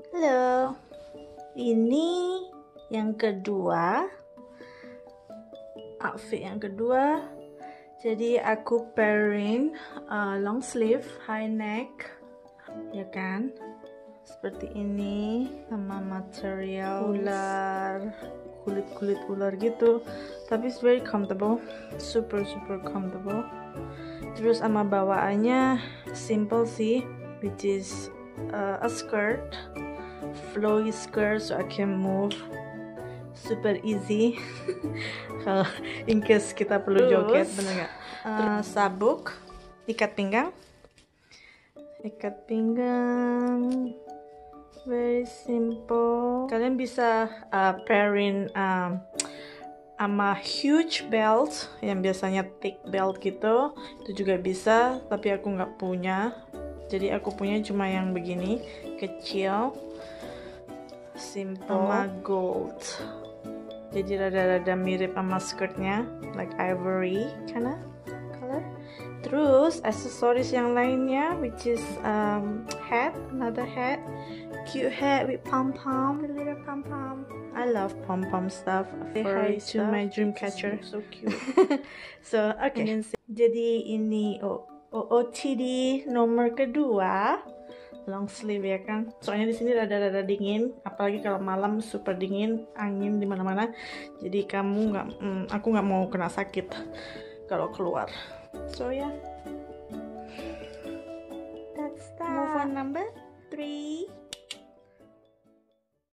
Halo, ini yang kedua, outfit yang kedua. Jadi aku pairing long sleeve, high neck, ya kan? Seperti ini, sama material ular, kulit ular gitu. Tapi it's very comfortable, super comfortable. Terus sama bawaannya simple sih, which is a skirt, flowy skirt, so I can move super easy. Kalau in case kita perlu joget, bener nggak? Sabuk, ikat pinggang, very simple. Kalian bisa pairing sama huge belt yang biasanya thick belt gitu, itu juga bisa, tapi aku nggak punya. Jadi aku punya cuma yang begini, kecil, simple, sama gold. Jadi rada-rada mirip sama skirtnya, like ivory kinda color. Terus aksesoris yang lainnya, which is hat, another hat, cute hat with pom-pom, the little pom-pom. I love pom-pom stuff. Say hi to my dream catcher. So cute. So okay. Jadi ini OOTD nomor kedua, long sleeve ya kan. Soalnya di sini rada-rada dingin, apalagi kalau malam super dingin, angin di mana-mana. Jadi aku nggak mau kena sakit kalau keluar. So yeah, that's that. Move on number 3.